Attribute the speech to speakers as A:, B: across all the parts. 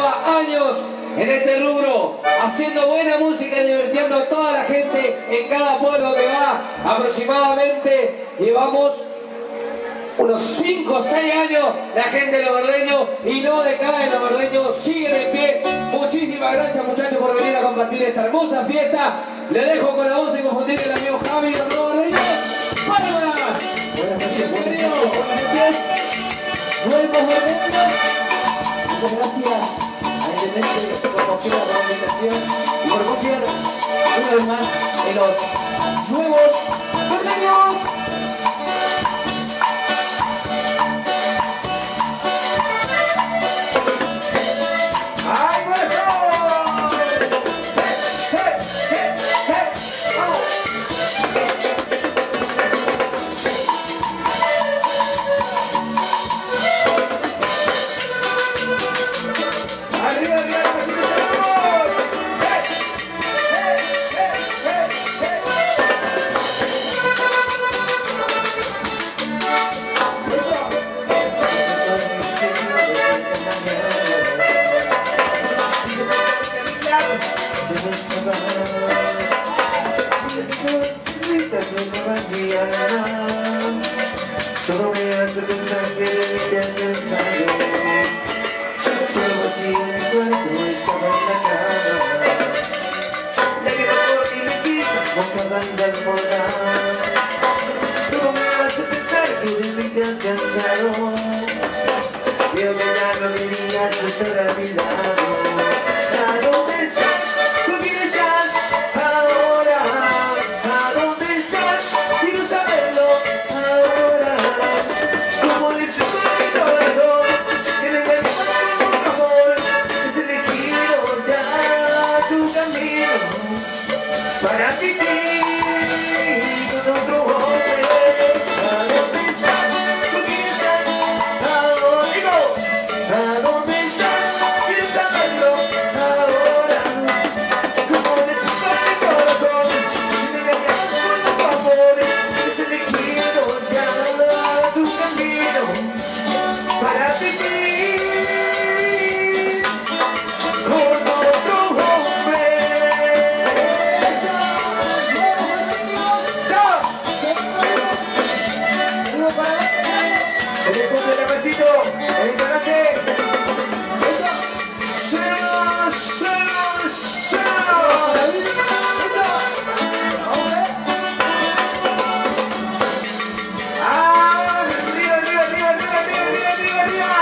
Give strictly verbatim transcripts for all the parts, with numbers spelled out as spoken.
A: lleva años en este rubro, haciendo buena música y divirtiendo a toda la gente en cada pueblo que va. Aproximadamente llevamos unos cinco o seis años la gente de Los Verdeños y no decaen Los Verdeños, siguen en pie. Muchísimas gracias, muchachos, por venir a compartir esta hermosa fiesta. Le dejo con la voz inconfundible el amigo Javi de Los Verdeños. ¡Palmas!
B: Buenas noches, buenas noches, buenas noches. Nuevos Verdeños. Muchas gracias a la Intendencia por confiar la comunicación y por confiar una vez más en los nuevos Verdeños.
C: Todo me hace pensar que de mí te has pensado. Solo así mi cuerpo estaba en la cama. La que no y me quitas boca banda al volar. Todo me hace pensar que de mí te has cansado. Creo que ya no deberías estar a mi lado. ¿A dónde estás? ¿Con quién estás? Ahora. ¿A dónde estás? Quiero saberlo ahora. Como le supo a mi corazón que me engañó con tu amor. Es elegido ya tu camino para vivir con otro hombre. ¿A dónde estás? ¿Con quién estás? Ahora digo, ¿a dónde estás? Quiero saberlo ahora. Como le supo a mi corazón que me engañó con tu amor. Es elegido ya tu camino para vivir con otro hombre. Se le cumple el machito, el ganache. ¡Cero, cero, cero! ¡Ah! ¡Arriba, arriba, arriba, arriba, arriba, arriba, arriba!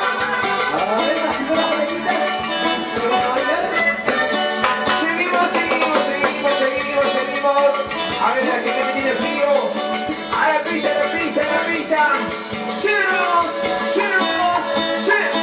C: Seguimos, seguimos, seguimos, seguimos, seguimos. A ver, la gente que tiene frío. A la pista, a la pista, a la pista. ¡Cheros! ¡Cheros! ¡Cheros!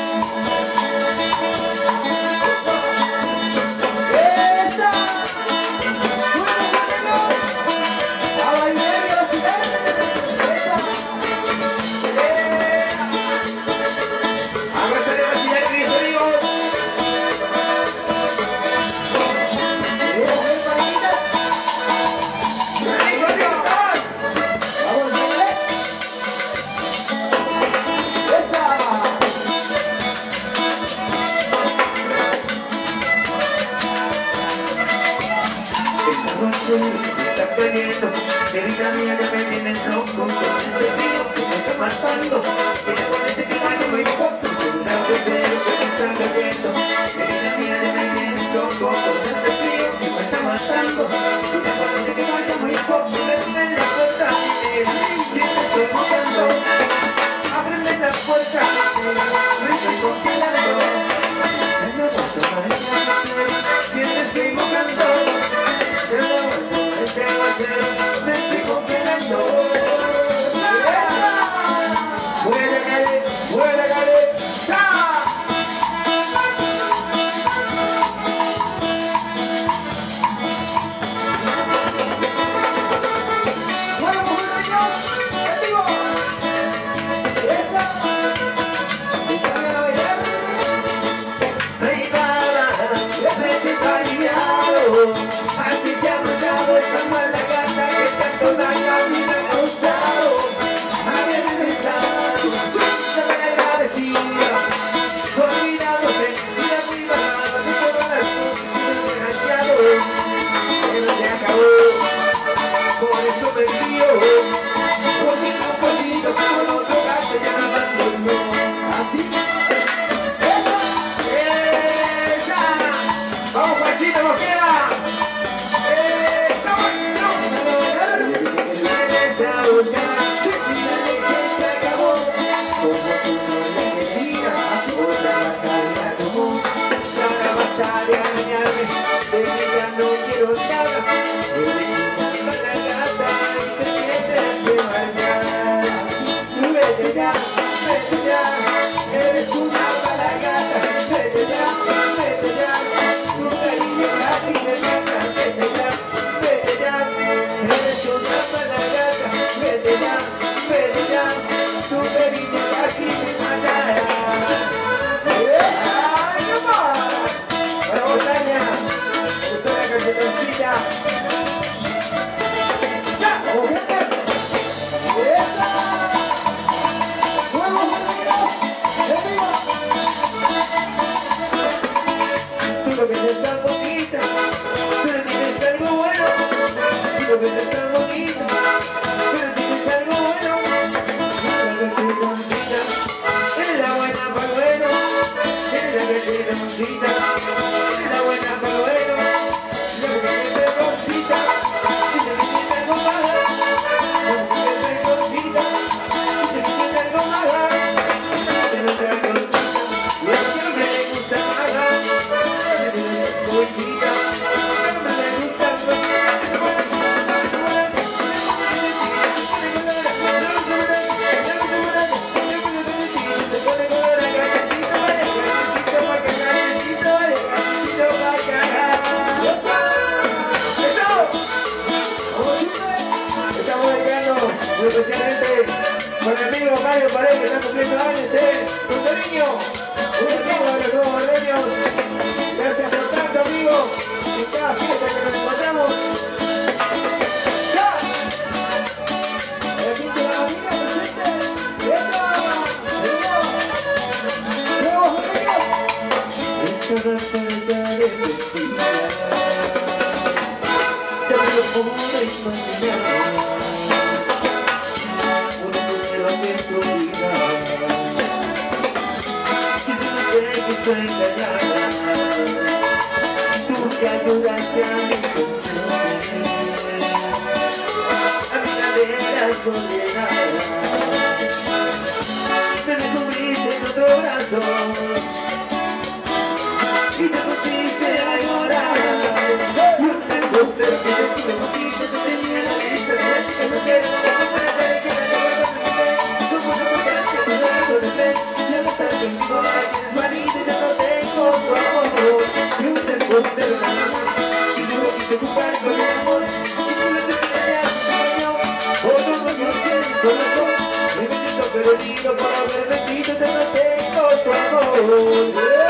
C: Está perdiendo, querida mía, ya me tienes loco con este río que me está matando. Mira con este caballo muy poco, un aguacero que me está cayendo. Querida mía, ya me tienes loco con este río que me está matando. Mira con este caballo muy poco, ábreme la puerta, que te estoy buscando. Ábreme la puerta, me estoy congelando. No vas a bailar, que te estoy buscando. Este va a ser, me estoy congelando. ¡Vuela, Gale! ¡Vuela, Gale! ¡Sa! cosita, la buena para bueno, la mujer de cosita, dice que tiene algo mala, la mujer de cosita, dice que tiene algo mala, tiene otra cosita, y a quien me gusta mala, tiene cosita, pero no me gusta especialmente con el amigo Mario Paredes, que está cumpliendo años, ¿eh? Con cariño, un saludo a los nuevos barreños. Gracias por tanto, amigo, en cada fiesta que nos encontramos. ¡Ya! El quinto de la vida, presente. ¡Eso! ¡Señor! ¡Nuevos barreños! Esta raza de mentira, ya me lo puedo imaginar. Soy engañada, tú que ayudaste a mi canción, amiga de la soledad, me descubriste en otro brazo y te pusiste a llorar. Yo te encontré que te pusiste, te tenía la lista de las que no quiero, no puedo creer que me lo repetiste, no puedo creer que me lo repetiste, ya no estás conmigo, ahora tienes marido y ya no tengo tu amor. Yo te encontré de la mano y yo lo quise ocupar con el amor, y tú le te querías sueño, otros sueños tienes corazón, y me siento perdido por haber mentido, ya no tengo tu amor.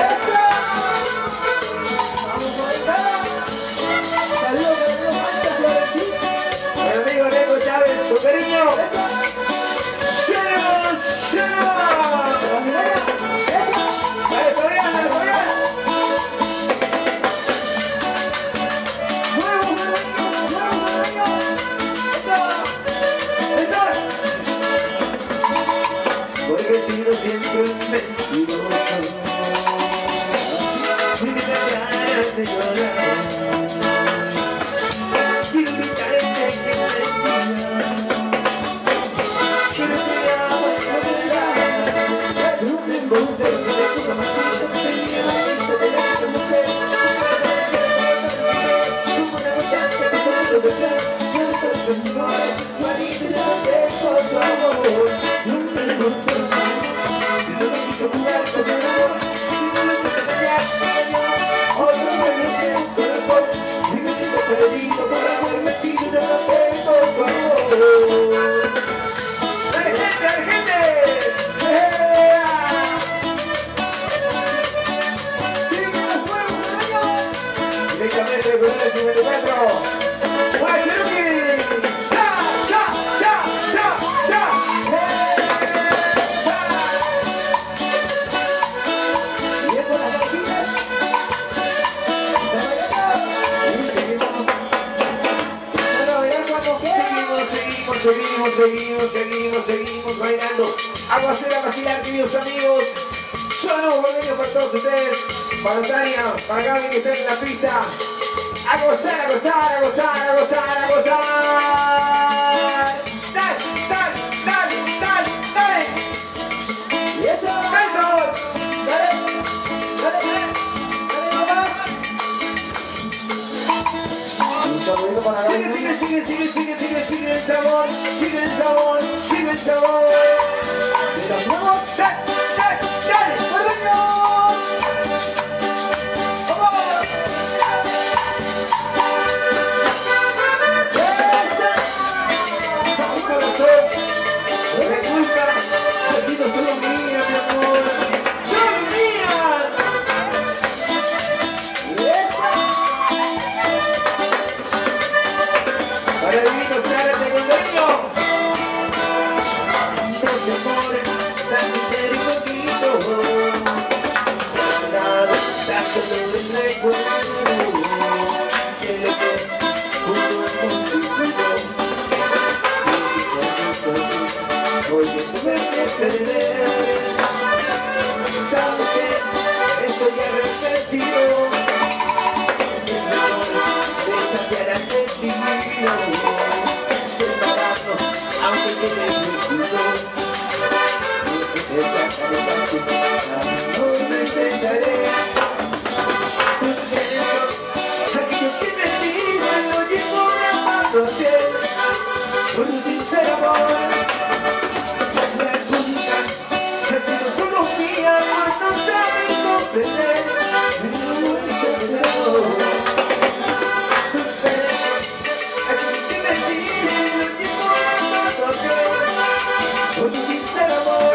C: El amigo Nego Chávez, con cariño. ¡Llenos! ¡Llenos! ¡Dale, Fabián, dale, Fabián! ¡Nuevo, nuevo, nuevo, nuevo! ¡Esto! Porque he sido siempre un mentiroso, y me da ganas de llorar. Quiero gritarte que es mentira, quiero que me amas de verdad. Yo te encontré que te puso más triste, me tenía la lista de la que no sé. Tú me gustaste que todo lo verdad, ya no estás conmigo, ahora es marido y ya no tengo tu amor. Yo te encontré, y solo quise jugar con el amor, y solo quise pelear con el amor. Otro dueño tienes corazón, y me siento perdido por haber metido, ya no tengo tu amor. ¡Dale, gente, dale, gente! ¡Ea! ¡Siguen los fuegos, señor! Directamente con el cincuenta y cuatro. ¡Guachiruki! ¡Ya, ya, ya, ya, ya! ¡Ea! Y esto las máquinas. Seguimos, seguimos, seguimos, seguimos, seguimos bailando. Aguacera vacilar, queridos amigos. Saludos volviendo para todos ustedes. Para Tania, para Gaby que está en la pista. A gozar, a gozar, a gozar, a gozar, a gozar. Dale, dale, dale, dale, dale. Y eso, eso. Dale, dale, dale, dale, un saludito para Gaby. Sigue, sigue, sigue, sigue, sigue, sigue, sigue el sabor, sigue el sabor, sigue el sabor. De los nuevos, dale, dale, dale, ¡Barreño! ¡Vamos! Mi corazón, me gusta, ha sido solo mía, mi amor, solo mía. Para el grito, Zárate con cariño. Dos amores tan sinceros y bonito, sagrado, tanto de recuerdo, que lo que junto a contigo, hoy me tuve que perder. Sabes que estoy a vestido, es mejor desafiar al destino, separarnos aunque quede lejito. No me intentaré tus besos, aquellos que me dicen lo llevo grabando a piel, por un sincero amor. Me adjudican que si no somos mías, pues no saben comprender mi único deseo. Tus besos, aquellos que me dicen lo llevo grabando a piel, por un sincero amor.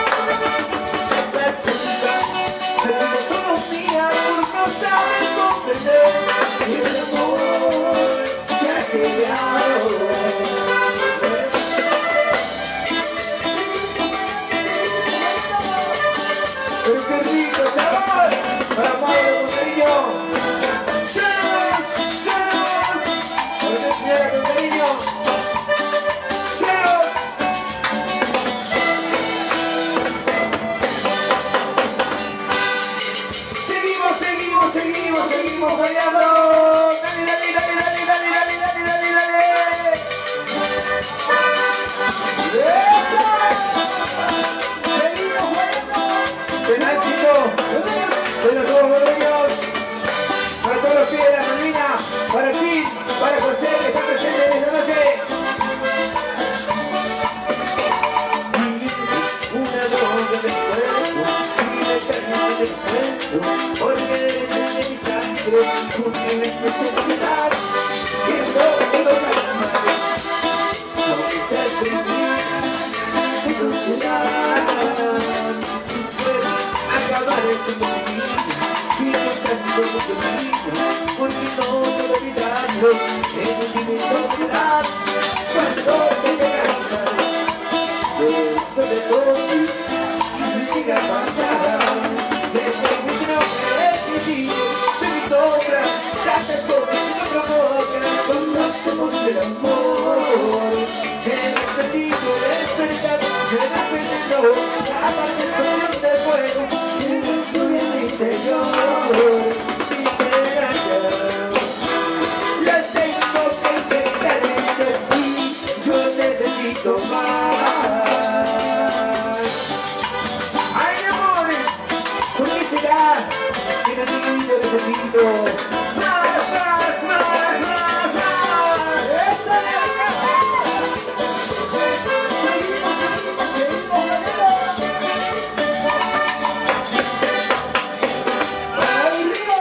C: Pero qué rico sabor para Pablo con cariño. ¡Ceros! ¡Ceros! Para la señora con cariño. ¡Ceros! Seguimos, seguimos, seguimos, seguimos bailando. Dale, dale, dale, dale, dale, dale, dale, dale, dale. Seguimos bailando. El éxito de los nuevos borreños, para todos los pibes de la Malvina, para ti, para José que está presente en esta noche. Una droga de cuerpo y de carne de cuerpo, porque eres de mi sangre, porque eres necesidad, que todo lo madre, aunque seas de mí, tu sociedad. Acabar el mundo y buscando tu camino, porque no te olvidarlo, ese sentimiento de edad, cuando te llegas de todo y llega a pasar, desde mi nombre es mi vida, de mi sombra, tantas cosas que me provocan, contacto con el amor, que he repetido, despertado, que he repetido, cada explosión de fuego. Interior, mi esperanza, la tengo que intentar de ti, yo necesito más. Ay, amores, ¿por qué será que no te yo necesito más, más, más, más, más? ¡Esa de acá! Seguimos, seguimos, seguimos, seguimos. ¡Arriba!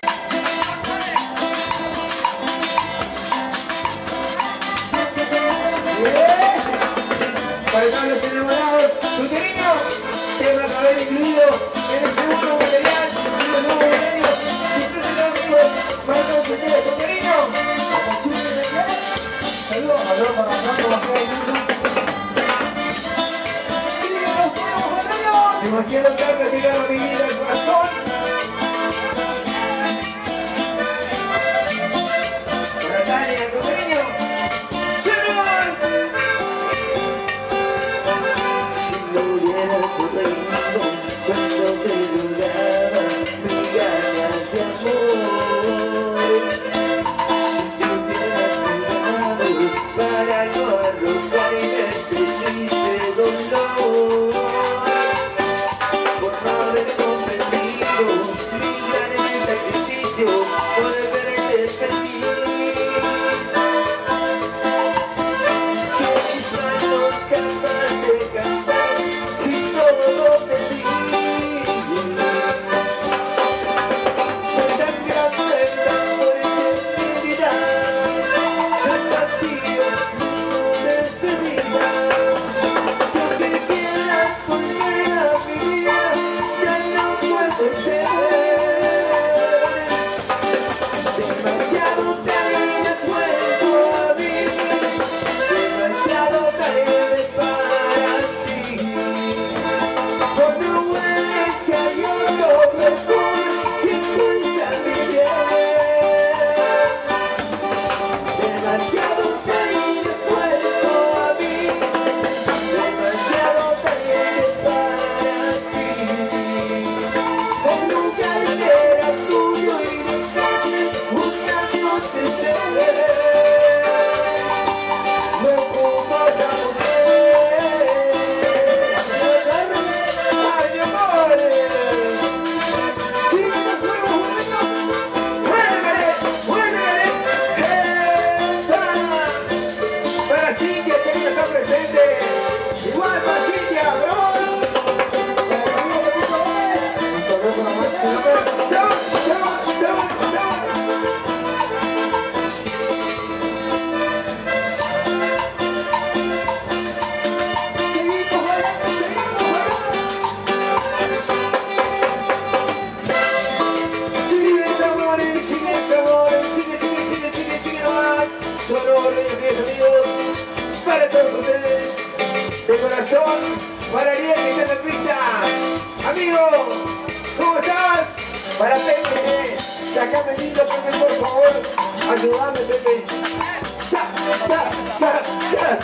C: todos ustedes, de corazón, para Ariel que está en la pista. Amigo, ¿cómo estás? Para Pepe, sacame lindo Pepe, por favor. Ayúdame, Pepe. ¡Sa, sa, sa, sa!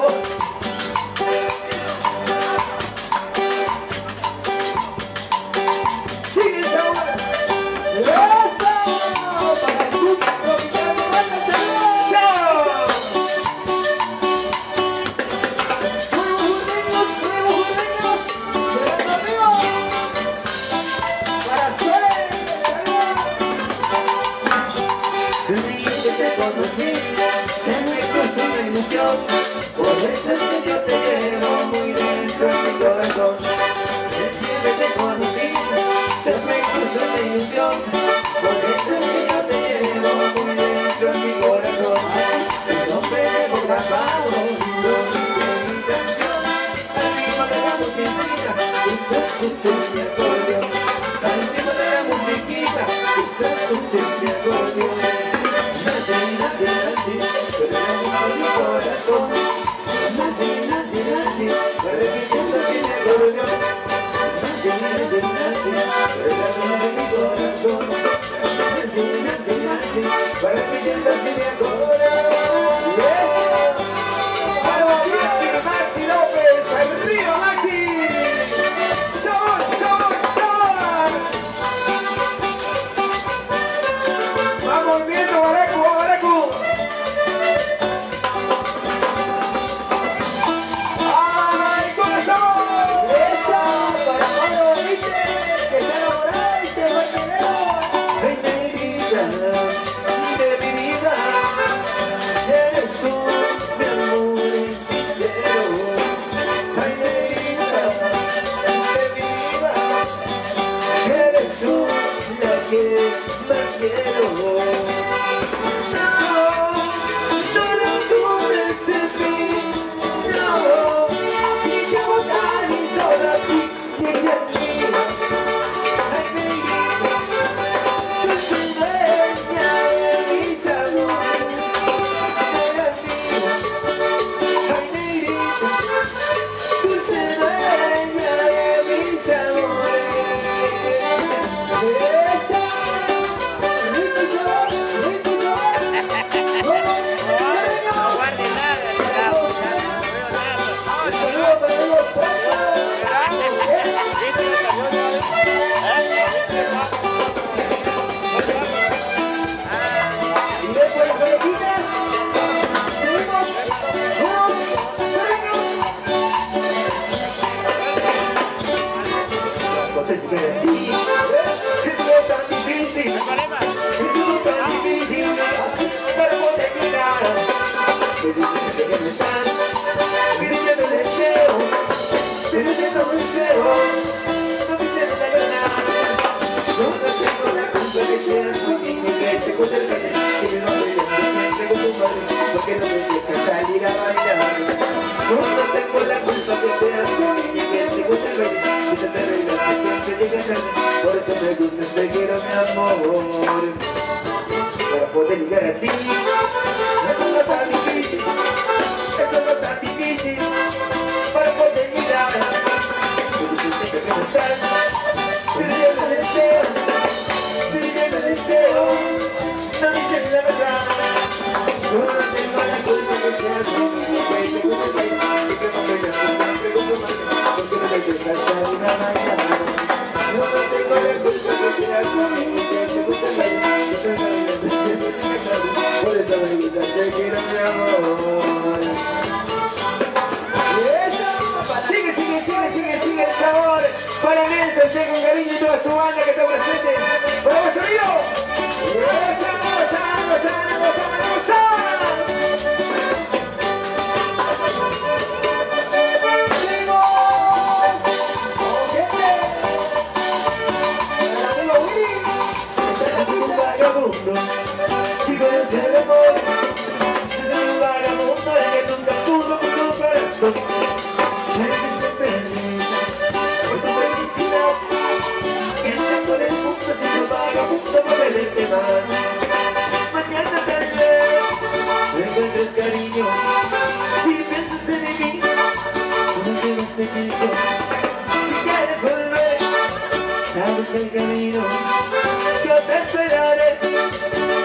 C: ¡Sigue el sabor! ¡Eso! Para el club tropical de Banda Salud. ¡Chao! ¡Nuevos burreños, nuevos burreños! ¡Llegando arriba! ¡Para Suárez! El día que te conocí, se me cruzó una ilusión. Por eso es que yo te llevo muy dentro de mi corazón. El día que te conocí, se me cruzó una ilusión. Por eso es que yo te llevo muy dentro de mi corazón. Tu nombre debo grabado, lo dice mi canción. Al ritmo de la musiquita, que se escuche mi acordeón. Al ritmo de la musiquita, que se escuche mi acordeón. Nancy, Nancy, Nancy, pero en mi corazón. Nancy, Nancy, Nancy, va repitiendo sin mi acordeón. Nancy, Nancy, Nancy, pero en mi corazón. Nancy, Nancy, Nancy, va repitiendo sin mi acordeón. ¡Vamos, Maxi, Maxi López! ¡Arriba, Maxi! ¡Son, son, son! ¡Vamos viendo, Baracu, Baracu! ¡Ay, corazón! ¡Eso! Para Pablo, ¿viste? Que está enamorado y se va a tener. ¡Ay, negrita de mi vida! Eres tú, mi amor sincero. ¡Ay, negrita de mi vida! Eres tú la que más quiero. Porque no me dejas salir a bailar. Yo no tengo la culpa que seas tú y que te gusta el baile. Y te te reinas que siempre llegas tarde. Por eso me gusta seguir a mi amor. Para poder llegar a ti. Esto no es tan difícil. Esto no es tan difícil. Para poder llegar. Pero tú siempre que no estás. Pero yo te deseo. Pero yo te deseo. No dices la verdad. Yo no tengo la culpa que seas tú, que te gusta el baile, y que no bailas tu sangre como madre, porque no me dejas salir a bailar. Yo no tengo la culpa que seas tú, que te gusta el baile, que te bailas tu siempre te dejas. Por eso me gusta seguir a mi amor. Sigue, sigue, sigue, sigue, sigue el sabor. Para Nelson, tengo un cariño y toda su banda que está presente. ¡Para vos, amigo! ¡Esa, goza, goza, goza, goza! Si conoces el amor, es un vagabundo el que nunca pudo con tu corazón. Sé que se permite por tu felicidad, que anda por el mundo sin un vagabundo para verte más. Mañana tal vez no encuentres cariño, si piensas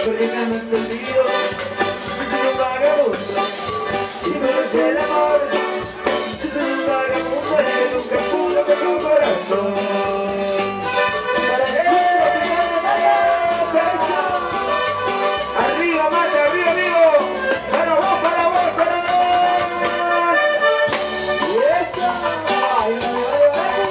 C: porque me amas perdido. Yo soy un vagabundo y conocí el amor. Yo soy un vagabundo el que nunca pudo con tu corazón. Arriba, mata, arriba, amigo. Para vos, para vos, para vos. Y eso. Ay, ay, ay.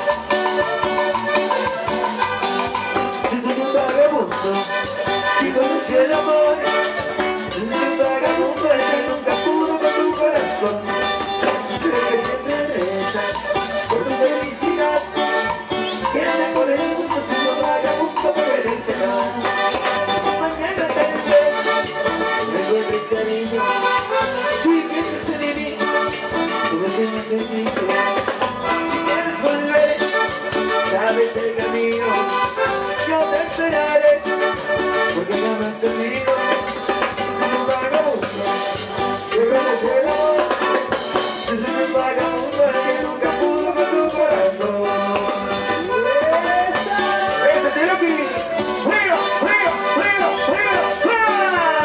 C: Yo soy un vagabundo y conocí el amor. Yo soy un vagabundo el que nunca pudo con tu corazón. Sé que siempre rezas por tu felicidad. Que anda por el mundo siendo vagabundo por verte más. Mañana tal vez recuerdes cariño. Si piensas en mí, tú me tienes en mi ser. Si quieres volver, sabes el camino. Yo te esperaré, porque me amas perdido. Un vagabundo, que conoce el amor. Yo soy un vagabundo el que nunca pudo con tu corazón. ¡Esa es Cherokee! ¡Fuego, fuego, fuego, fuego, fuego!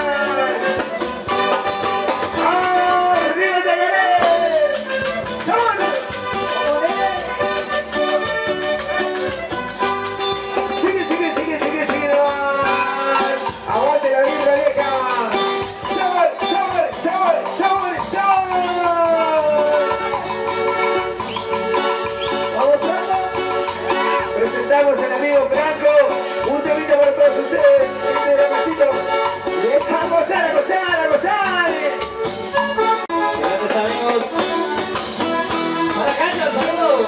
C: ¡Arriba Tagaré! ¡Vámonos! Sigue, sigue, sigue, sigue, sigue nomás. Aguante la vibra vieja. Sabor, sabor, sabor, sabor, sabor. Vamos, Franco. Presentamos al amigo Franco. Un temita para todos ustedes. Este ramacito. A gozar, a gozar, a gozar.
B: Gracias, amigos. Para cancha, saludos.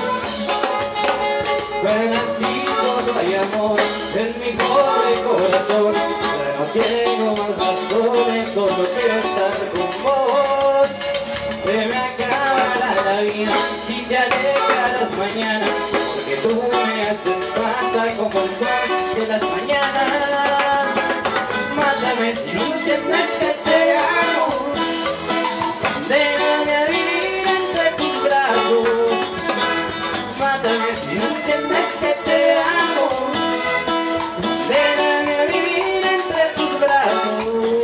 B: Buenas noches, hay amor en mi pobre corazón. Ya no tengo más razones, solo quiero estar con vos. Se me acabará la vida si te alejas las mañanas, porque tú me haces falta como el sol de las mañanas. Mátame si no entiendes que te amo. Déjame a vivir entre tus brazos. Mátame si no entiendes que te amo. Déjame a vivir entre tus brazos.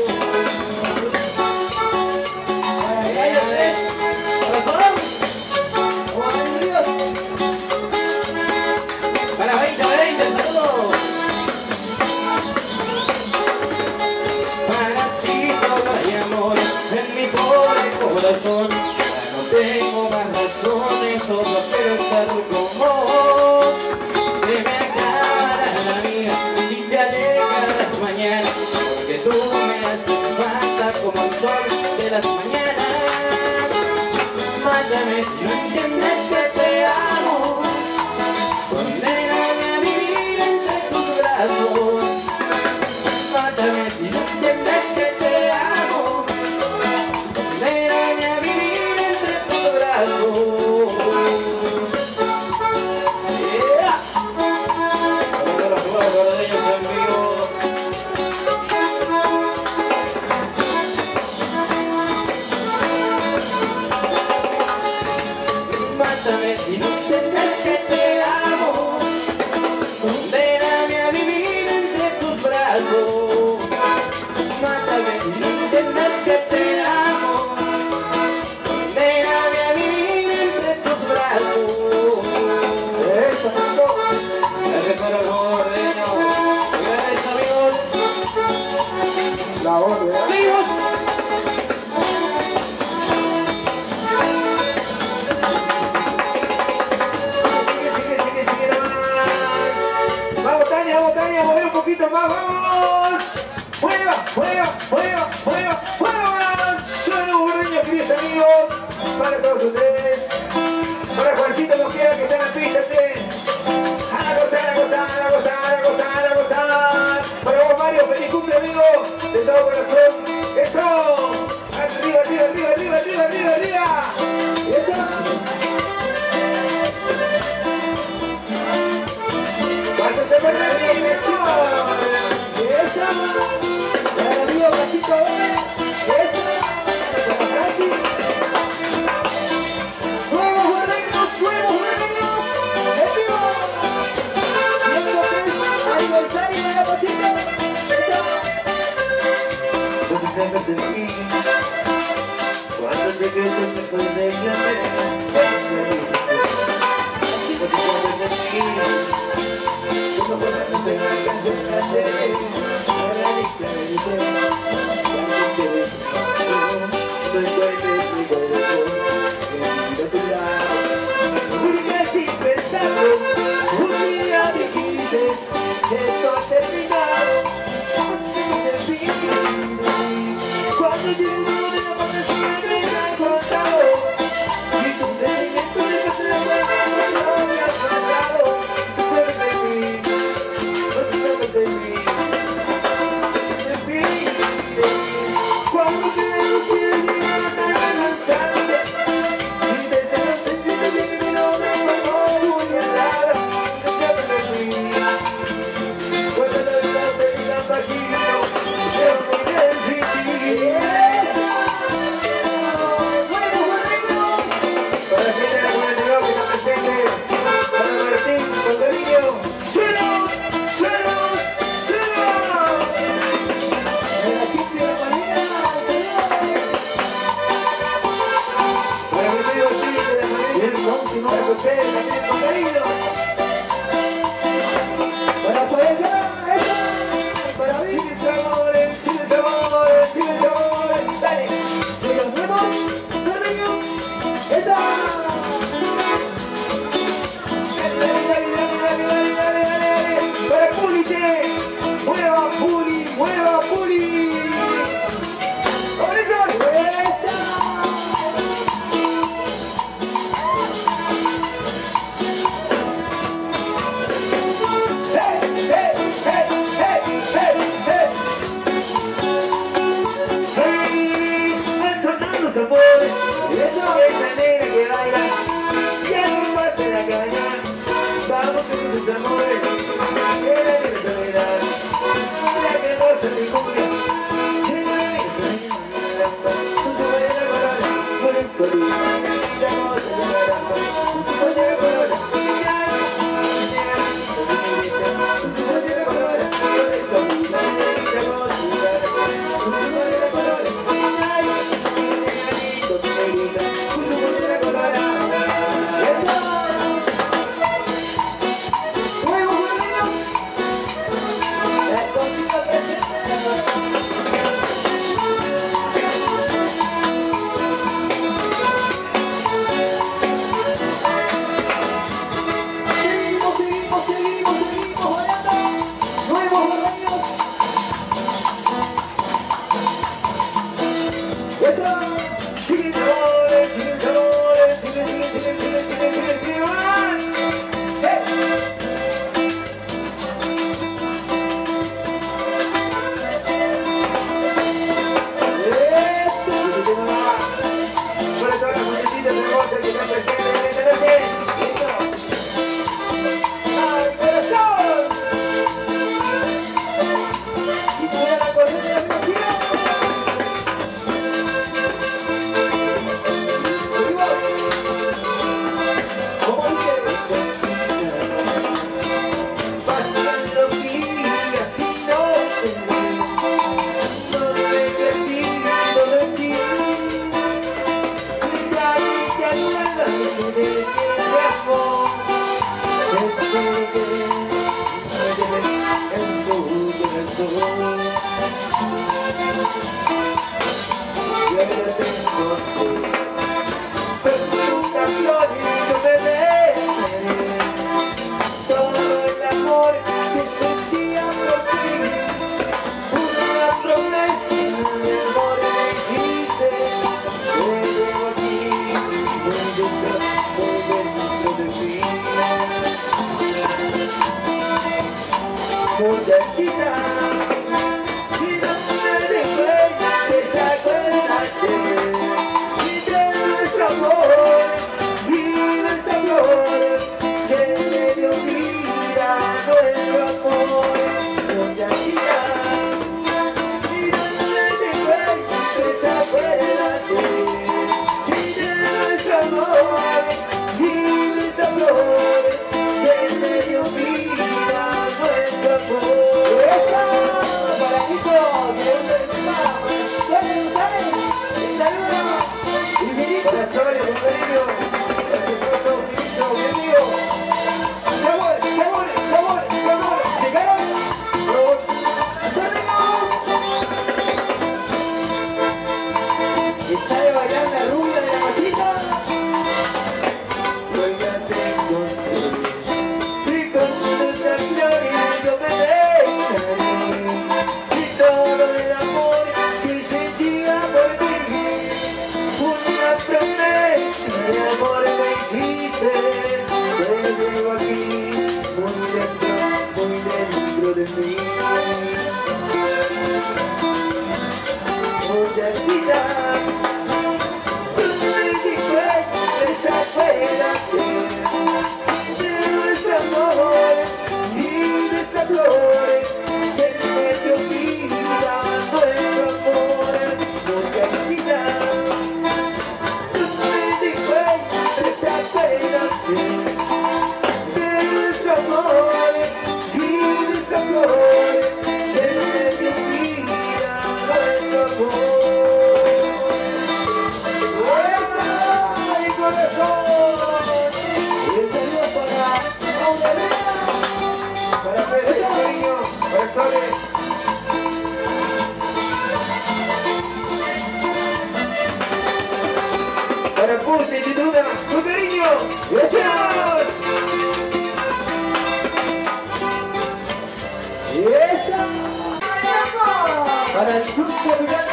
B: Ay, ay, ay, corazón. Ay, Dios. Para veinte, veinte, saludos. Para ti solo hay amor en mi pobre corazón. Ya no tengo más razones, solo quiero estar con vos. Se me acabará la vida si te alejas las mañanas, porque tú me haces falta como el sol de las mañanas. Mátame si no entiendes que te amo. Condéname a vivir entre tus brazos. Mátame si no entiendes que te amo. Condéname a vivir entre tus brazos. Yeah. Todos los juegos de ellos en vivo. Mátame si no entiendes que te amo. Condéname a vivir entre tus brazos. Mátame si no entiendes que te amo. Condéname a vivir entre tus brazos.
C: Eso, Franco.
B: Gracias por el ordeño. Gracias, amigos.
C: La orden.
B: Amigos.
C: Sigue, sigue, sigue, sigue nomás. Vamos, Tania, vamos, Tania, mover un poquito más, vamos. Mueva, mueva, mueva, mueva, mueva más. Soy un burdeño, queridos amigos. Para todos ustedes. Para Juancito Mosquera que está en la pista, sí. A gozar, a gozar, a gozar, a gozar, a gozar. Para vos, Mario, feliz cumple, amigo. De todo corazón. Eso. Arriba, arriba, arriba, arriba, arriba, arriba, arriba. Eso. Vas a hacer buena dimensión. Eso. Para el amigo Juancito, eso. Casi. ¡Nuevos burdeños, nuevos burdeños! ¡En vivo! ciento tres aniversario de la Pachita. ¡Eso! alejas de mí. Cuántos secretos me puedes declarar. Así no te puedes decir. Como cuando no te alcanzas a hacer. Para distraerte. Ya te ves. No encuentres mi corazón. Necesito tu lado. Porque sin pensarlo, un día dijiste esto ha terminado. Así de fin. Cuando llego de la mano siempre me ha encontrado. Y tu sentimiento de que te la vuelva no me has matado. No se sabe de mí, no se sabe de mí, no se sabe de mí. Cuando te veo si el día no te va a lanzar. Y desde no sé si te viene mi nombre como puñalada. No se sabe de mí. Cuando no estás de mi campagino, yo me iré sin ti. Para que te la buena de lo que no presente, para Martín, con cariño, ¡suelo! ¡Suelo! ¡Suelo!
B: En la quinta de la Marina, señores.
C: Para mi amigo Steve de la Marina, el último de José, también con cariño.
B: Para Faena, esa. Para mí.
C: Sin sabores, sin sabores, sin sabores, dale.
B: De los nuevos perreños. Esa.
C: Dale, dale, dale, dale, dale, dale, dale, dale. Para Puli, che. Mueva Puli, mueva Puli. ¡Por eso!
B: Esa.
C: ¡Hey, hey, hey, hey, hey, hey! ¡Hey! Van sonando los tambores. Eso esa negra que baila. Ya no pasa la caña. Vamos con tus amores. Que la que nos olvidar. La que goza mi cumbia. Que no me enseña la rampa. Con tu buena corona. Por eso tú. La goza de la rampa. Con su buena corona. Con su buena corona. Por eso tú. La goza de la rampa. Con su buena corona. Con su buena corona.
B: Esa. Nuevos perreños. La contigo presente. Seguimos, seguimos, seguimos, seguimos bailando. Nuevos perreños. Esa.
C: Sin sabores, sin sabores, sin, sin, sin, sin, sin, sin, sin, sin más. ¡Hey!
B: Eso.
C: Para todas las muñequitas hermosas que están presentes en esta noche. ¡Ay, corazón!
B: Y suena la corriente de la canción. ¿Cómo dice?
C: Pasan los días y no te veo. No sé qué siento de ti. Mi carita nueva se detiene amor. Espero que me lleves en tu corazón. Y ahora tengo tú. Pero nunca florido me dejaré. Todo el amor que sentía por ti. Una promesa de amor me hiciste. Te llevo aquí, muy dentro, muy dentro de mí. Muchachita, y no me descuentes, acuérdate. Y de nuestro amor, y de esa flor que me dio vida a nuestro amor. Muchachita, y no me descuentes, acuérdate. Y de nuestro amor, y de esa flor que me dio vida a nuestro amor.
B: Esa.
C: Muchachita, tú me encuentres afuera de nuestro amor y de esa flor que me olvida nuestro amor. Muchachita, tú me encuentres afuera de nuestro amor y de esa flor que me olvida nuestro amor. Para Pedro, cariño, para Flores. Para Pulse, sin duda, con cariño. ¡Gracias!
B: Y esa. Para el grupo de la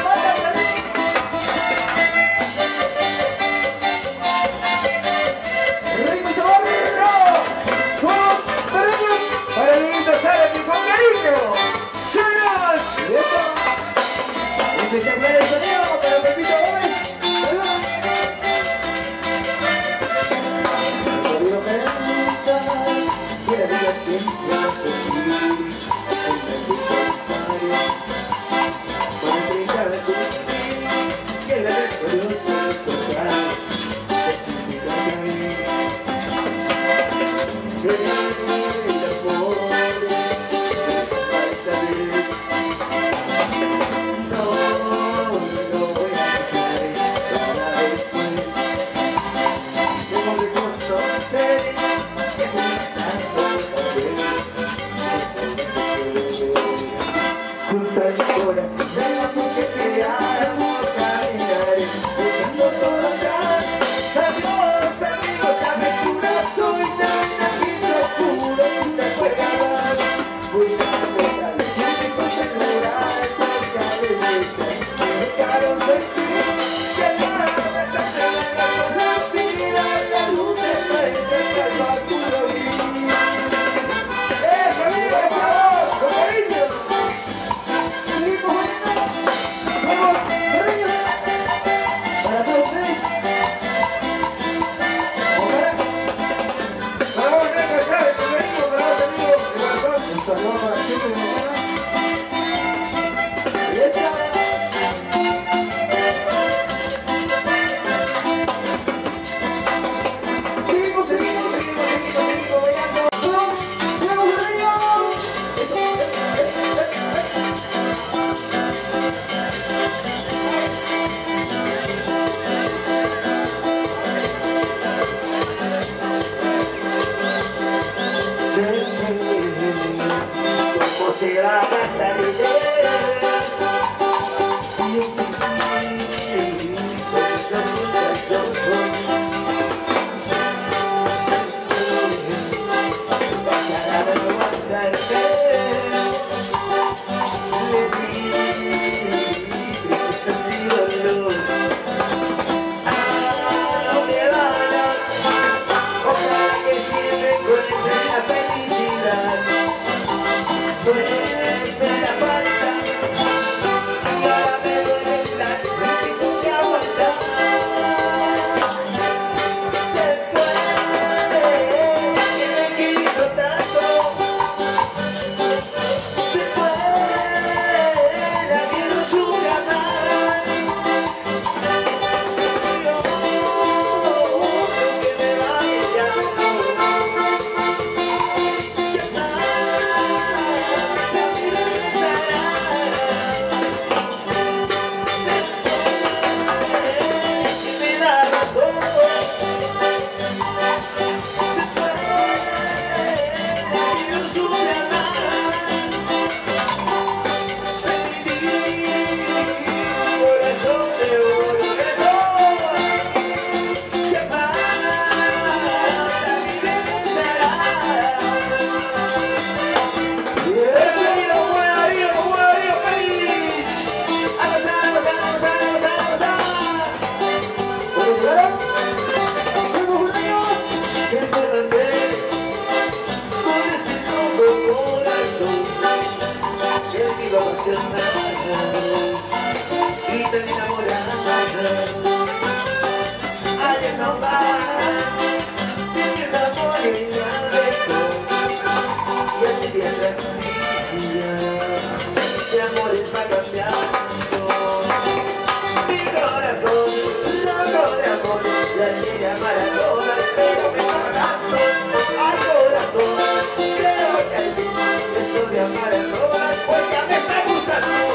C: Espectacular el sonido para Pepito Gómez.
B: Quiero pensar que la vida siempre va a sentir un bendito
C: Con el brincar de tu que la desconozco los tocados que significan que a mí que el amor es falta de junto al corazón que creáramos caminar, dejando todo atrás. Adiós amigos, aventuras, hoy te imagino puro, tú te juegas, buscando la lesión y contemplar esas cabezas que dejaron sentir que el mar me saca la vida, la luz de frente que el más puro vivir. ¡Eso, amigos! ¡Con cariño! apasionado, gritan enamorados. Ayer no va, que el amor y la dejo, y así día tras día, de amores va cambiando. Mi corazón, loco de amor, la quiere amar a todas, pero me está matando. Ay, corazón, creo que al fin esto de amar a todas, pues ya me está gustando.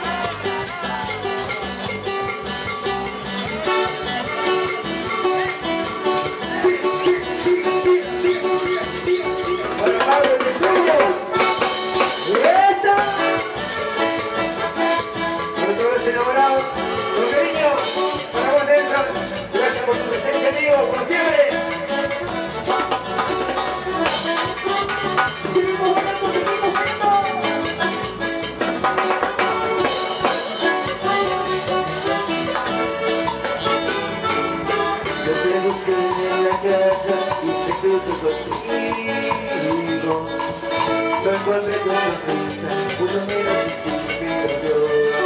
C: No encontré tu sonrisa, pudo mirar sin ti, pero Dios.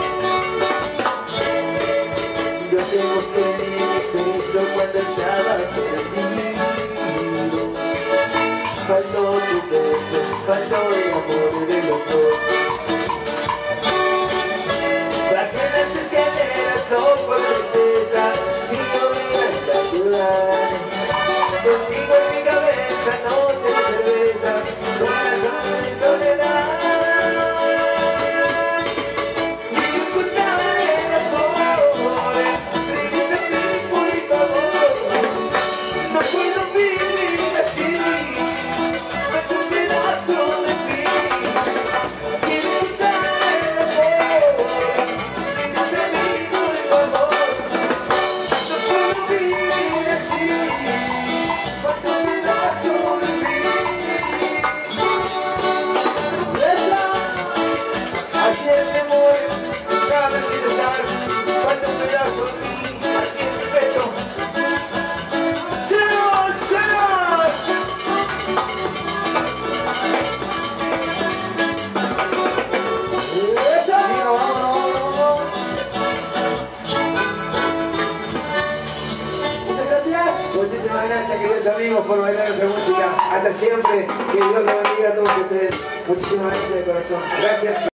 C: Yo te busqué en mi pecho cuando estaba perdido. Faltó tu beso, faltó el amor de los dos. Bajé las escaleras, no por tristeza, y yo vine en la ciudad. Contigo en mi cabeza, noche de cerveza, corazón de soledad. Y disfrutar el amor, regresa a mí por favor. No puedo vivir así, falta un pedazo de ti. Y disfrutar el amor, regresa a mí por favor. No puedo vivir así. Así es mi amor, cada vez que te das, falta un pedazo de mí aquí en mi pecho. ¡Señor, señor! ¡Eso! ¡Vámonos! Muchas gracias. Muchísimas gracias, queridos amigos, por bailar nuestra música. Hasta siempre. Que Dios los bendiga a todos ustedes. Muchísimas gracias de corazón. Gracias.